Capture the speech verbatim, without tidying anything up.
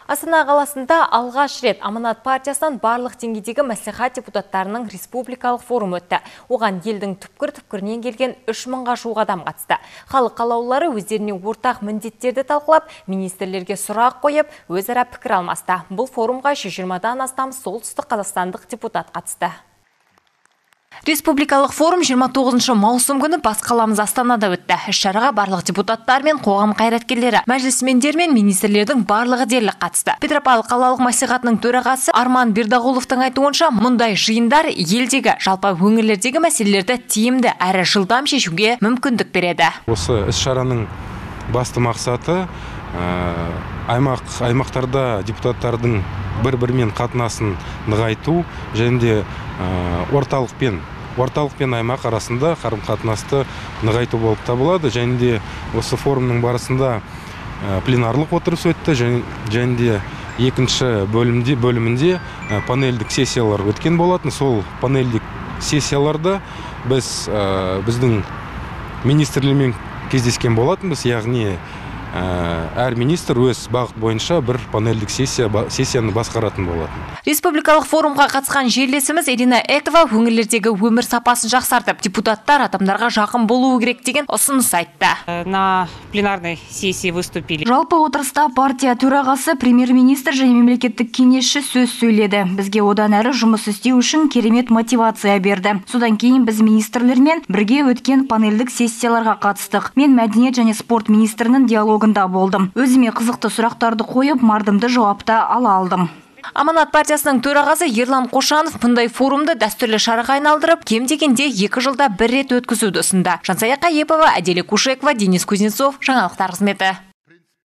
Астана қаласында алғаш рет Аманат партиясынан барлық деңгейдегі мәслихат депутаттарының республикалық форум өтті. Оған елдің түпкір-түпкірінен келген үш мыңға жуық адам қатысты. Халық қалаулылары өздеріне ортақ міндеттерді талқылап, министрлерге сұрақ қойып, өзара пікір алмасты. Бұл форумға жүз жиырмадан астам солтүстік қазақстандық депутат қатысты. Республикалық форум жиырма тоғызыншы маусым күні бас қаламыз Астанада өтті. Іс-шараға барлық депутаттар мен қоғам қайраткерлері, мәжілісмендер мен министрлердің барлығы дерлік қатысты. Петропавл қалалық мәслихатының төрағасы Арман Бердағұловтың айтуынша, мұндай жиындар елдегі, жалпы өңірлердегі мәселелерді тиімді әрі жылдам шешуге мүмкіндік береді. Осы іс-шараның басты мақсаты аймақ аймақтарда депутаттардың бір-бірімен қатынасын нығайту және де орталық пен орталық пен аймақ арасында қарым-қатынасты нығайту болып табылады. Және де осы форумның барысында пленарлық отырыс өтті, және де екінші бөлімде бөлімінде панельдік сессиялар өткен болатын. Сол панельдік сессияларда біз біздің министрлермен кездескен болатынбыз, яғни әр министр өз бағыт бойынша бір панельдік сессия, сессияны басқаратын болады. Республикалық форумға қатысқан жерлесіміз Ирина Экова өңірлердегі өмір сапасын жақсартып, депутаттар адамдарға жақын болуы керек деген ұсыныс айтты. На пленарной сессии выступили. Жалпы отырыста партия төрағасы, премьер-министр және мемлекеттік кеңесші сөз сөйледі. Бізге одан әрі жұмыс істеу үшін керемет мотивация берді. Содан кейін біз министрлермен бірге өткен панельдік сессияларға қатыстық. Мен мәдениет және спорт министрінің диалогында болдым. Өзіме қызықты сұрақтарды қойып, мардымды жауапта ала алдым. Аманат партиясының төрағасы Ерлан Қошанов мұндай форумды дәстүрлі шараға айналдырып, кем дегенде екі жылда бір рет өткізуді ұсынды. Жансая Қайепова, Әделі Кушекова, Денис Кузнецов, жаңалықтар қызметі.